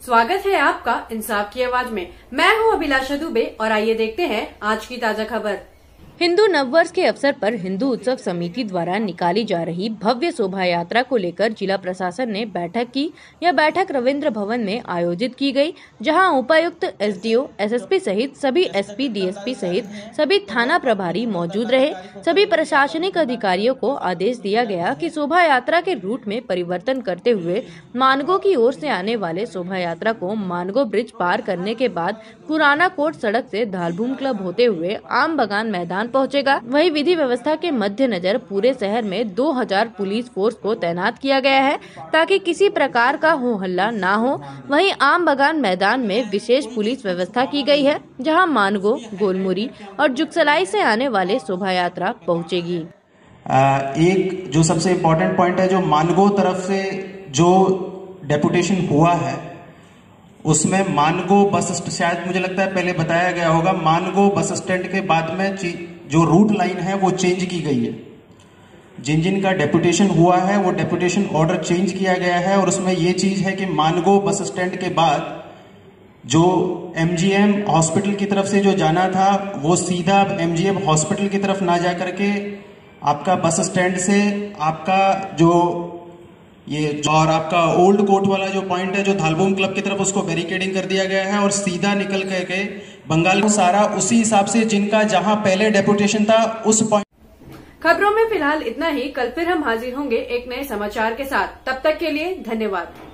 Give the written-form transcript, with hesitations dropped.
स्वागत है आपका इंसाफ की आवाज में। मैं हूं अभिलाषा दुबे और आइए देखते हैं आज की ताजा खबर। हिंदू नववर्ष के अवसर पर हिंदू उत्सव समिति द्वारा निकाली जा रही भव्य शोभा यात्रा को लेकर जिला प्रशासन ने बैठक की। यह बैठक रविंद्र भवन में आयोजित की गई, जहां उपायुक्त, एसडीओ, एसएसपी सहित सभी एसपी, डीएसपी सहित सभी थाना प्रभारी मौजूद रहे। सभी प्रशासनिक अधिकारियों को आदेश दिया गया कि शोभा यात्रा के रूट में परिवर्तन करते हुए मानगो की ओर से आने वाले शोभा यात्रा को मानगो ब्रिज पार करने के बाद पुराना कोट सड़क से धालभूम क्लब होते हुए आम बगान मैदान पहुंचेगा। वही विधि व्यवस्था के मद्देनजर पूरे शहर में 2000 पुलिस फोर्स को तैनात किया गया है, ताकि किसी प्रकार का हो हल्ला ना हो। वहीं आम बगान मैदान में विशेष पुलिस व्यवस्था की गई है, जहां मानगो, गोलमुरी और जुगसलाई से आने वाले शोभा यात्रा पहुंचेगी। एक जो सबसे इम्पोर्टेंट पॉइंट है, जो मानगो तरफ से जो डेपुटेशन हुआ है उसमें मानगो बस, शायद मुझे लगता है पहले बताया गया होगा, मानगो बस स्टैंड के बाद में जो रूट लाइन है वो चेंज की गई है। जिन जिन का डेपुटेशन हुआ है वो डेपुटेशन ऑर्डर चेंज किया गया है और उसमें ये चीज है कि मानगो बस स्टैंड के बाद जो एमजीएम हॉस्पिटल की तरफ से जो जाना था वो सीधा एमजीएम हॉस्पिटल की तरफ ना जा करके आपका बस स्टैंड से आपका जो ये और आपका ओल्ड कोर्ट वाला जो पॉइंट है जो धालभूम क्लब की तरफ, उसको बैरिकेडिंग कर दिया गया है और सीधा निकल करके बंगाल को सारा उसी हिसाब से जिनका जहां पहले डेपुटेशन था उस पॉइंट। खबरों में फिलहाल इतना ही। कल फिर हम हाजिर होंगे एक नए समाचार के साथ। तब तक के लिए धन्यवाद।